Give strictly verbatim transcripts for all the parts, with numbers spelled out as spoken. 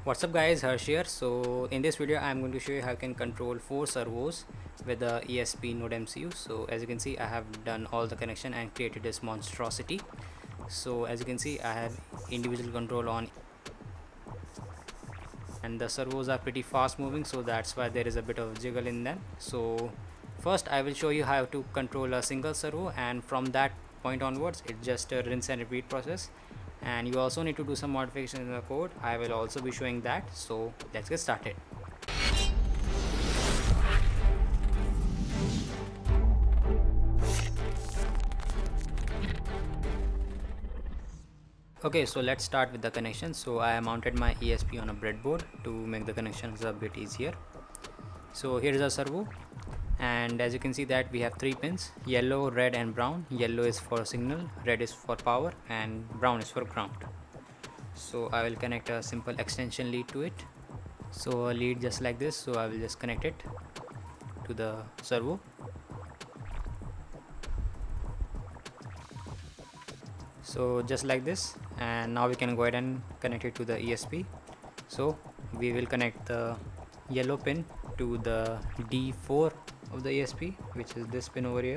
What's up guys, Harsh here. So in this video I'm going to show you how you can control four servos with the E S P Node M C U. So as you can see, I have done all the connection and created this monstrosity. So as you can see, I have individual control on, and the servos are pretty fast moving, so that's why there is a bit of jiggle in them. So first I will show you how to control a single servo, and from that point onwards it's just a rinse and repeat process. And you also need to do some modification in the code. I will also be showing that, so let's get started. Okay, so let's start with the connection. So I mounted my E S P on a breadboard to make the connections a bit easier. So here is a servo, and as you can see that we have three pins: yellow, red and brown. Yellow is for signal, red is for power, and brown is for ground. So I will connect a simple extension lead to it. So a lead just like this, so I will just connect it to the servo. So just like this, and now we can go ahead and connect it to the E S P. So we will connect the yellow pin to the D four of the E S P, which is this pin over here.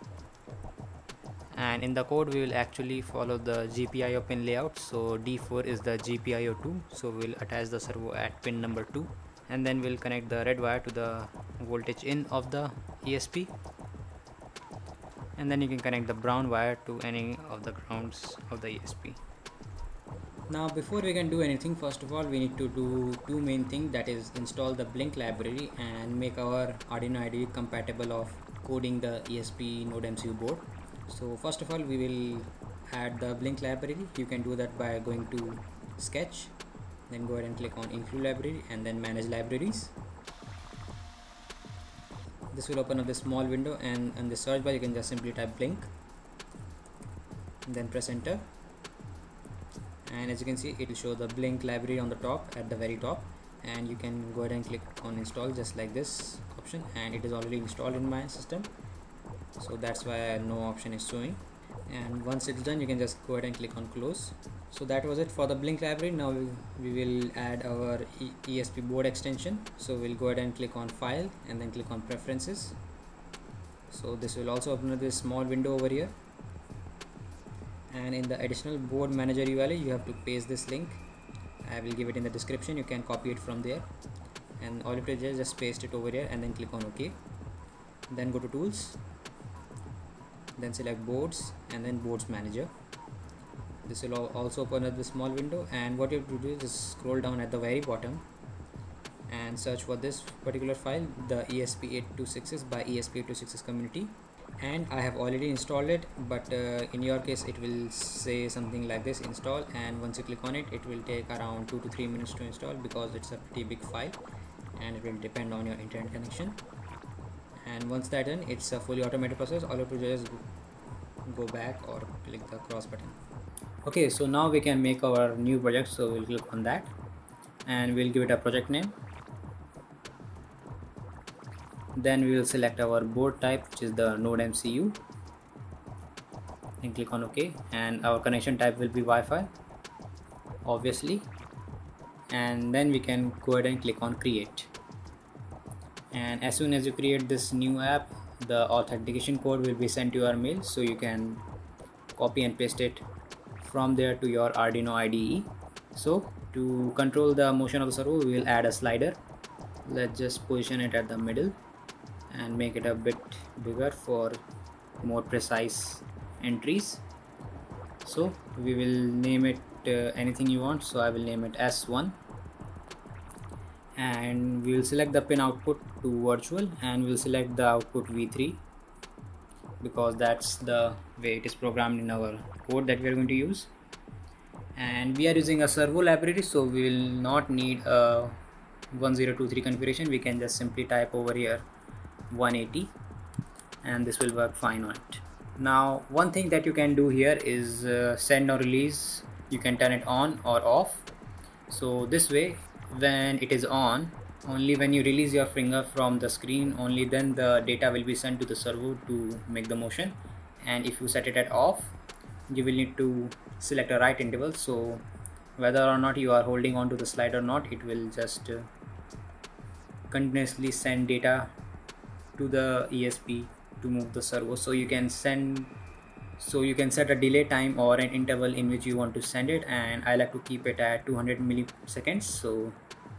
And in the code we will actually follow the G P I O pin layout. So D four is the G P I O two, so we'll attach the servo at pin number two, and then we'll connect the red wire to the voltage in of the E S P, and then you can connect the brown wire to any of the grounds of the E S P. Now before we can do anything, first of all we need to do two main things, that is install the Blink library and make our Arduino I D E compatible of coding the E S P Node M C U board. So first of all we will add the Blink library. You can do that by going to Sketch, then go ahead and click on Include Library and then Manage Libraries. This will open up this small window, and in the search bar you can just simply type Blink and then press enter, and as you can see it will show the Blink library on the top, at the very top, and you can go ahead and click on install just like this option, and it is already installed in my system, so that's why no option is showing. And once it's done you can just go ahead and click on close. So that was it for the Blink library. Now we, we will add our e ESP board extension. So we'll go ahead and click on file and then click on preferences. So this will also open up this small window over here, and in the additional board manager U R L you have to paste this link. I will give it in the description, you can copy it from there, and all you have to do is just paste it over here and then click on OK. Then go to tools, then select boards and then boards manager. This will also open up this small window, and what you have to do is just scroll down at the very bottom and search for this particular file, the E S P eight two sixes by E S P eight two sixes community. And I have already installed it, but uh, in your case it will say something like this, install, and once you click on it it will take around two to three minutes to install because it's a pretty big file and it will depend on your internet connection. And once that done, it's a fully automated process. All you have to do is go back or click the cross button. Okay, so now we can make our new project. So we'll click on that and we'll give it a project name. Then we will select our board type, which is the Node M C U, and click on OK. And our connection type will be Wi-Fi, obviously. And then we can go ahead and click on create. And as soon as you create this new app, the authentication code will be sent to your mail, so you can copy and paste it from there to your Arduino I D E. So to control the motion of the servo, we will add a slider. Let's just position it at the middle and make it a bit bigger for more precise entries. So we will name it uh, anything you want, so I will name it S one, and we will select the pin output to virtual, and we will select the output V three because that's the way it is programmed in our code that we are going to use. And we are using a servo library, so we will not need a one zero two three configuration. We can just simply type over here one eighty and this will work fine on it. Now one thing that you can do here is uh, send or release. You can turn it on or off. So this way, when it is on, only when you release your finger from the screen, only then the data will be sent to the servo to make the motion. And if you set it at off, you will need to select a right interval. So whether or not you are holding on to the slide or not, it will just uh, continuously send data to the E S P to move the servo. So you can send so you can set a delay time or an interval in which you want to send it, and I like to keep it at two hundred milliseconds, so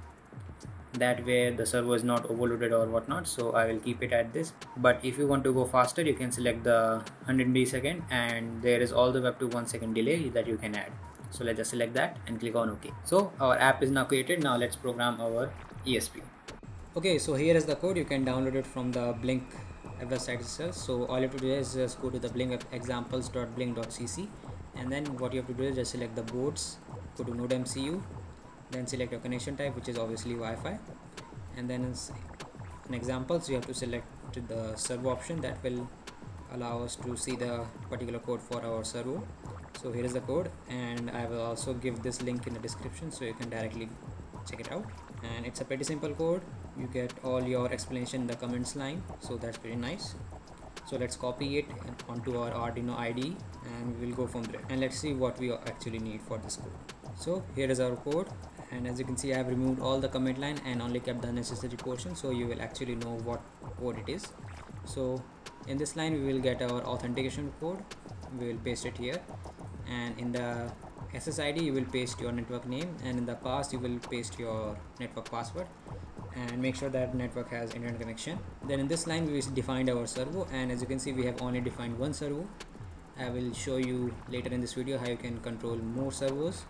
that way the servo is not overloaded or whatnot. So I will keep it at this, but if you want to go faster, you can select the one hundred millisecond, and there is all the way up to one second delay that you can add. So let's just select that and click on OK. So our app is now created. Now let's program our E S P. Okay, so here is the code. You can download it from the Blink website itself. So all you have to do is just go to the blink examples dot blink dot c c, and then what you have to do is just select the boards, go to node M C U, then select your connection type, which is obviously Wi-Fi, and then in examples you have to select the servo option that will allow us to see the particular code for our servo. So here is the code, and I will also give this link in the description so you can directly check it out. And it's a pretty simple code. You get all your explanation in the comments line, so that's pretty nice. So let's copy it onto our Arduino I D E, and we will go from there, and let's see what we actually need for this code. So here is our code, and as you can see, I have removed all the command line and only kept the necessary portion, so you will actually know what code it is. So in this line we will get our authentication code, we will paste it here, and in the S S I D you will paste your network name, and in the pass you will paste your network password, and make sure that network has internet connection. Then in this line we defined our servo, and as you can see we have only defined one servo. I will show you later in this video how you can control more servos.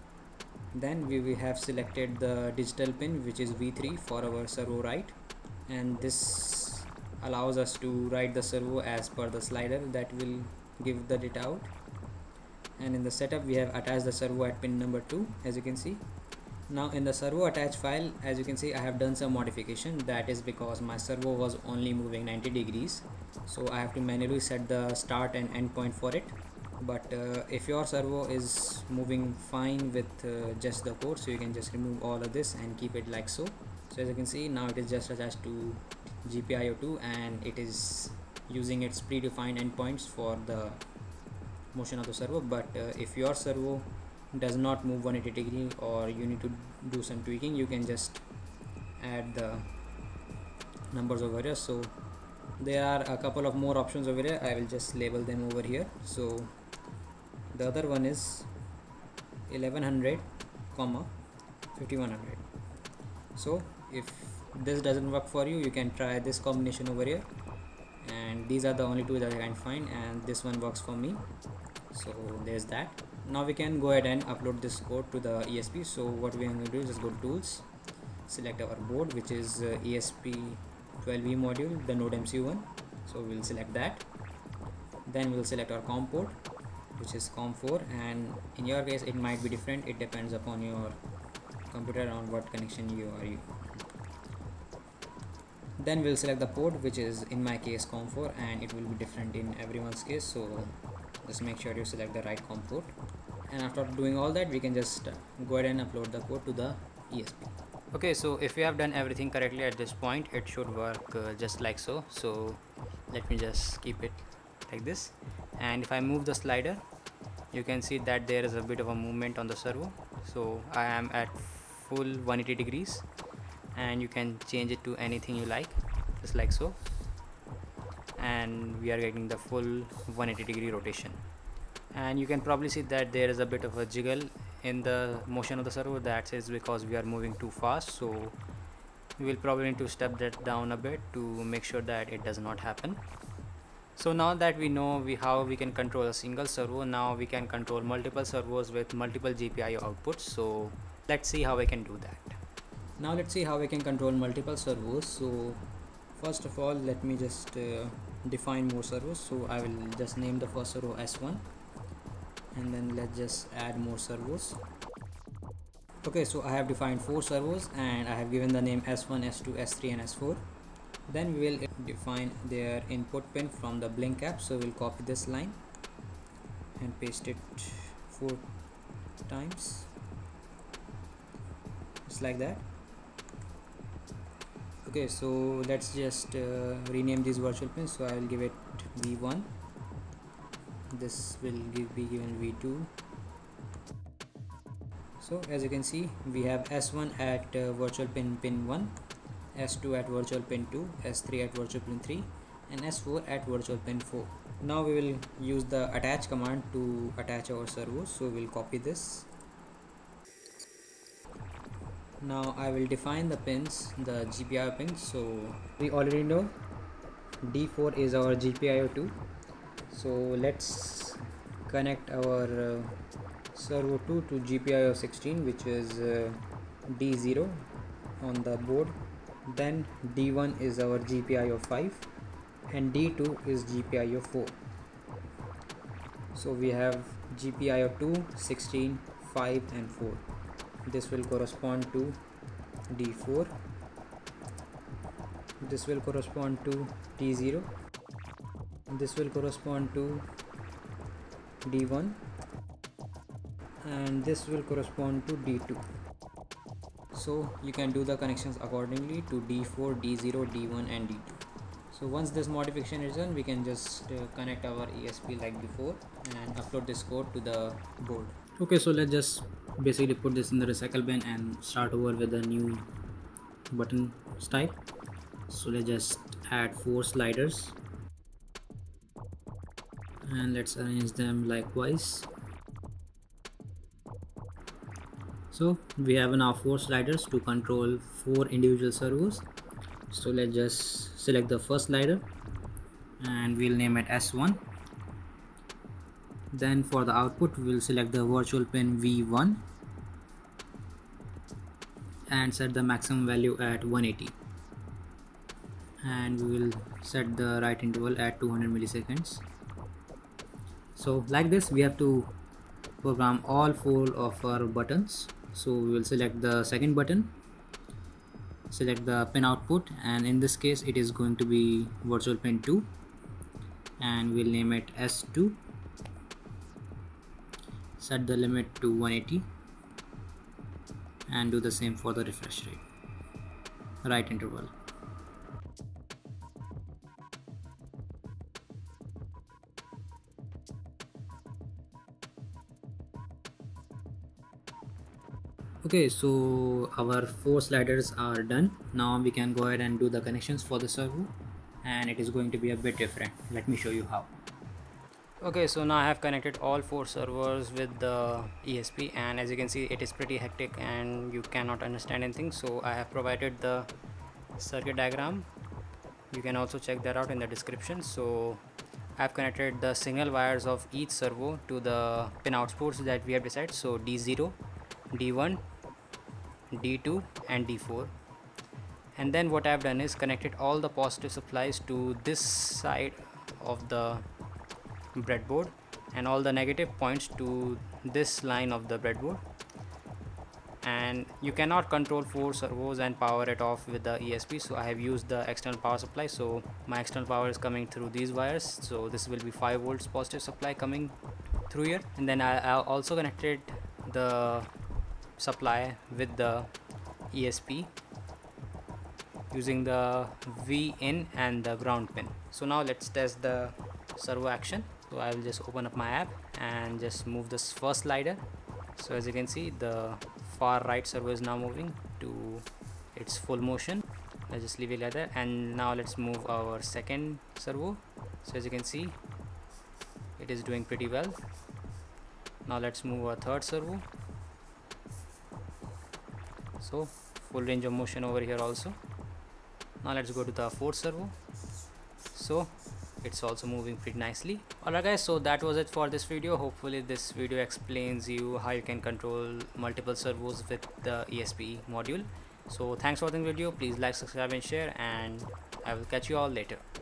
Then we will have selected the digital pin, which is V three, for our servo write, and this allows us to write the servo as per the slider that will give the data out. And in the setup we have attached the servo at pin number two, as you can see. Now in the servo attach file, as you can see, I have done some modification. That is because my servo was only moving ninety degrees, so I have to manually set the start and end point for it. But uh, if your servo is moving fine with uh, just the code, so you can just remove all of this and keep it like so. So as you can see, now it is just attached to G P I O two, and it is using its predefined endpoints for the motion of the servo. But uh, if your servo does not move one hundred eighty degree, or you need to do some tweaking, you can just add the numbers over here. So there are a couple of more options over here. I will just label them over here. So the other one is eleven hundred comma fifty-one hundred. So if this doesn't work for you, you can try this combination over here, and these are the only two that I can find, and this one works for me. So there's that. Now we can go ahead and upload this code to the E S P. So what we are going to do is just go to tools, select our board, which is uh, E S P twelve E module, the node M C U one. So we'll select that. Then we'll select our COM port, which is COM four, and in your case it might be different. It depends upon your computer on what connection you are using. Then we'll select the port, which is in my case COM four, and it will be different in everyone's case, so just make sure you select the right COM port. And after doing all that, we can just go ahead and upload the code to the E S P. Okay, so if we have done everything correctly at this point, it should work uh, just like so. So let me just keep it like this, and if I move the slider, you can see that there is a bit of a movement on the servo. So I am at full one hundred eighty degrees, and you can change it to anything you like, just like so, and we are getting the full one hundred eighty degree rotation. And you can probably see that there is a bit of a jiggle in the motion of the servo. That is because we are moving too fast, so we will probably need to step that down a bit to make sure that it does not happen. So now that we know we how we can control a single servo, now we can control multiple servos with multiple G P I O outputs. So let's see how we can do that. Now let's see how we can control multiple servos. So first of all, let me just uh, define more servos. So I will just name the first servo S one, and then let's just add more servos. Okay, so I have defined four servos, and I have given the name S one, S two, S three, and S four. Then we will define their input pin from the Blink app. So we'll copy this line and paste it four times, just like that. Okay, so let's just uh, rename these virtual pins. So I will give it V one, this will give, be given V two, So as you can see, we have S one at uh, virtual pin pin one, S two at virtual pin two, S three at virtual pin three, and S four at virtual pin four. Now we will use the attach command to attach our servos. So we'll copy this. Now I will define the pins, the G P I O pins. So we already know D four is our G P I O two. So let's connect our uh, servo two to G P I O sixteen, which is uh, D zero on the board. Then D one is our G P I O five and D two is G P I O four. So we have G P I O two, sixteen, five and four. This will correspond to D four. This will correspond to D zero. This will correspond to D one, and this will correspond to D two. So you can do the connections accordingly to D four, D zero, D one and D two. So once this modification is done, we can just uh, connect our E S P like before and upload this code to the board. Okay, so let's just basically put this in the recycle bin and start over with a new button style. So let's just add four sliders and let's arrange them likewise. So we have now four sliders to control four individual servos. So let's just select the first slider and we'll name it S one. Then for the output, we'll select the virtual pin V one and set the maximum value at one eighty, and we will set the write interval at two hundred milliseconds. So like this, we have to program all four of our buttons. So we will select the second button, select the pin output, and in this case it is going to be virtual pin two, and we'll name it S two. Set the limit to one eighty and do the same for the refresh rate, write interval. Okay, so our four sliders are done. Now we can go ahead and do the connections for the servo, and it is going to be a bit different. Let me show you how. Okay, so now I have connected all four servers with the E S P, and as you can see, it is pretty hectic and you cannot understand anything. So I have provided the circuit diagram. You can also check that out in the description. So I have connected the signal wires of each servo to the pin outputs that we have decided. So D zero, D one, D two and D four. And then what I have done is connected all the positive supplies to this side of the breadboard and all the negative points to this line of the breadboard. And you cannot control four servos and power it off with the E S P, so I have used the external power supply. So my external power is coming through these wires, so this will be five volts positive supply coming through here. And then I, I also connected the supply with the E S P using the V in and the ground pin. So now let's test the servo action. So I will just open up my app and just move this first slider. So as you can see, the far right servo is now moving to its full motion. Let's just leave it like that. And now let's move our second servo. So as you can see, it is doing pretty well. Now let's move our third servo. So full range of motion over here also. Now let's go to the fourth servo. So it's also moving pretty nicely. Alright guys, so that was it for this video. Hopefully this video explains you how you can control multiple servos with the E S P module. So thanks for watching the video. Please like, subscribe and share, and I will catch you all later.